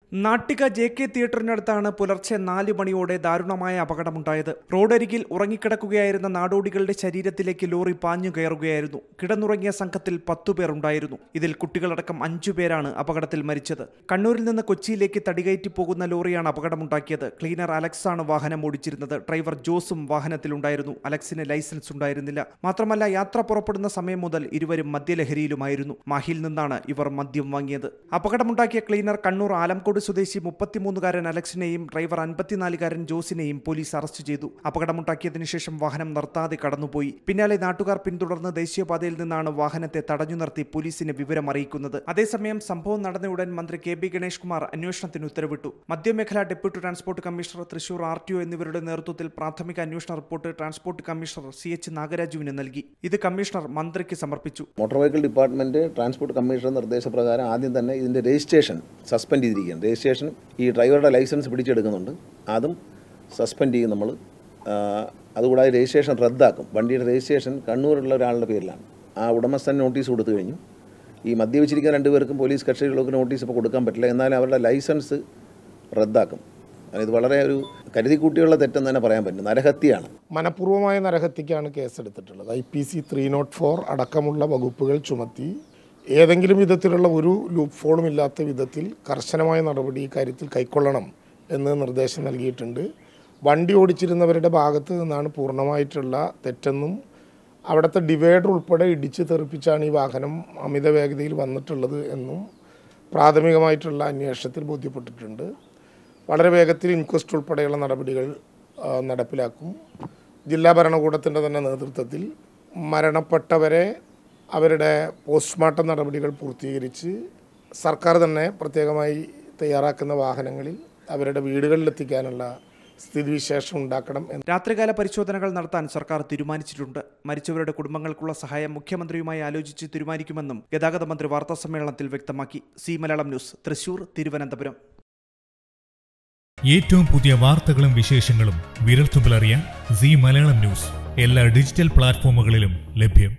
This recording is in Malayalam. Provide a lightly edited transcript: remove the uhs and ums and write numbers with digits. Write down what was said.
നാട്ടിക JK തിയേറ്ററിനടുത്താണ് പുലർച്ചെ 4 മണിയോടെ ദാരുണമായ അപകടമുണ്ടായത്. റോഡരികിൽ ഉറങ്ങിക്കിടക്കുകയായിരുന്ന നാടോടികളുടെ ശരീരത്തിലേക്ക് ലോറി പാഞ്ഞു കയറുകയായിരുന്നു. കിടന്നുറങ്ങിയ സംഘത്തിൽ 10 പേർ ഉണ്ടായിരുന്നു. ഇതിൽ കുട്ടികളടക്കം 5 പേരാണ് അപകടത്തിൽ മരിച്ചത്. കണ്ണൂരിൽ നിന്ന് കൊച്ചിയിലേക്ക് തടികയറ്റി പോകുന്ന ലോറിയാണ് അപകടമുണ്ടാക്കിയത്. ക്ലീനർ അലക്സാണ് വാഹനം ഓടിച്ചിരുന്നത്. ഡ്രൈവർ ജോസും വാഹനത്തിലുണ്ടായിരുന്നു. അലക്സിന് ലൈസൻസ് ഉണ്ടായിരുന്നില്ല. മാത്രമല്ല, യാത്ര പുറപ്പെടുന്ന സമയം മുതൽ ഇരുവരും മദ്യലഹരിയിലുമായിരുന്നു. മാഹിയിൽ നിന്നാണ് ഇവർ മദ്യം വാങ്ങിയത്. അപകടമുണ്ടാക്കിയ ക്ലീനർ കണ്ണൂർ ആലംകോട് സ്വദേശി 33-കാരൻ അലക്സിനെയും ഡ്രൈവർ 54-കാരൻ ജോസിനെയും പോലീസ് അറസ്റ്റ് ചെയ്തു. അപകടമുണ്ടാക്കിയതിനു ശേഷം വാഹനം നിർത്താതെ കടന്നുപോയി. പിന്നാലെ നാട്ടുകാർ പിന്തുടർന്ന് ദേശീയപാതയിൽ നിന്നാണ് വാഹനത്തെ തടഞ്ഞു നിർത്തി പോലീസിനെ വിവരം അറിയിക്കുന്നത്. അതേസമയം സംഭവം നടന്നയുടൻ മന്ത്രി KB ഗണേഷ് കുമാർ അന്വേഷണത്തിന് ഉത്തരവിട്ടു. മധ്യമേഖലാ deputy transport commissioner, Thrissur RTO എന്നിവരുടെ നേതൃത്വത്തിൽ പ്രാഥമിക അന്വേഷണ റിപ്പോർട്ട് ട്രാൻസ്പോർട്ട് കമ്മീഷണർ CH നാഗരാജുവിന് നൽകി. ഇത് കമ്മീഷണർ മന്ത്രിക്ക് സമർപ്പിച്ചു. Motor vehicle department transport commissioner നിർദ്ദേശപ്രകാരം ആദ്യം തന്നെ ഇതിന്റെ രജിസ്ട്രേഷൻ സസ്പെൻഡ് ചെയ്തിരിക്കുകയാണ്. രജിസ്ട്രേഷൻ ഈ ഡ്രൈവറുടെ ലൈസൻസ് പിടിച്ചെടുക്കുന്നുണ്ട്, അതും സസ്പെൻഡ് ചെയ്യും നമ്മൾ. അതുകൂടാതെ രജിസ്ട്രേഷൻ റദ്ദാക്കും. വണ്ടിയുടെ രജിസ്ട്രേഷൻ കണ്ണൂരുള്ള ഒരാളുടെ പേരിലാണ്. ആ ഉടമസ്ഥൻ നോട്ടീസ് കൊടുത്തു കഴിഞ്ഞു. ഈ മദ്യപിച്ചിരിക്കുന്ന 2 പേർക്കും പോലീസ് കക്ഷികൾക്ക് നോട്ടീസ് ഇപ്പോൾ കൊടുക്കാൻ പറ്റില്ല. എന്നാലും അവരുടെ ലൈസൻസ് റദ്ദാക്കും. ഇത് വളരെ ഒരു കരുതിക്കൂട്ടിയുള്ള തെറ്റെന്ന് തന്നെ പറയാൻ പറ്റും. നരഹത്യയാണ്. മനഃപൂർവ്വമായ നരഹത്യക്കാണ് കേസെടുത്തിട്ടുള്ളത്. IPC 304 അടക്കമുള്ള വകുപ്പുകൾ ചുമത്തി ഏതെങ്കിലും വിധത്തിലുള്ള ഒരു ലൂപ്പ് ഫോളും ഇല്ലാത്ത വിധത്തിൽ കർശനമായ നടപടി ഇക്കാര്യത്തിൽ കൈക്കൊള്ളണം എന്ന് നിർദ്ദേശം നൽകിയിട്ടുണ്ട്. വണ്ടി ഓടിച്ചിരുന്നവരുടെ ഭാഗത്ത് നിന്നാണ് പൂർണ്ണമായിട്ടുള്ള തെറ്റെന്നും അവിടുത്തെ ഡിവൈഡർ ഉൾപ്പെടെ ഇടിച്ച് തെറിപ്പിച്ചാണ് ഈ വാഹനം അമിത വേഗതയിൽ വന്നിട്ടുള്ളത് എന്നും പ്രാഥമികമായിട്ടുള്ള അന്വേഷണത്തിൽ ബോധ്യപ്പെട്ടിട്ടുണ്ട്. വളരെ വേഗത്തിൽ ഇൻക്വസ്റ്റ് ഉൾപ്പെടെയുള്ള നടപടികൾ നടപ്പിലാക്കും. ജില്ലാ ഭരണകൂടത്തിൻ്റെ തന്നെ നേതൃത്വത്തിൽ മരണപ്പെട്ടവരെ അവരുടെ പോസ്റ്റ്മോർട്ടം നടപടികൾ പൂർത്തീകരിച്ച് സർക്കാർ തന്നെ പ്രത്യേകമായി തയ്യാറാക്കുന്ന വാഹനങ്ങളിൽ അവരുടെ വീടുകളിലെത്തിക്കാനുള്ള സ്ഥിതിവിശേഷം ഉണ്ടാക്കണം. രാത്രികാല പരിശോധനകൾ നടത്താൻ സർക്കാർ തീരുമാനിച്ചിട്ടുണ്ട്. മരിച്ചവരുടെ കുടുംബങ്ങൾക്കുള്ള സഹായം മുഖ്യമന്ത്രിയുമായി ആലോചിച്ച് തീരുമാനിക്കുമെന്നും ഗതാഗത മന്ത്രി വാർത്താസമ്മേളനത്തിൽ വ്യക്തമാക്കി. Zee Malayalam news, Thrissur, Thiruvananthapuram. ഏറ്റവും പുതിയ വാർത്തകളും വിശേഷങ്ങളും വിരൽത്തുമ്പിലറിയാൻ സി മലയാളം ന്യൂസ് എല്ലാ ഡിജിറ്റൽ പ്ലാറ്റ്ഫോമുകളിലും ലഭ്യം.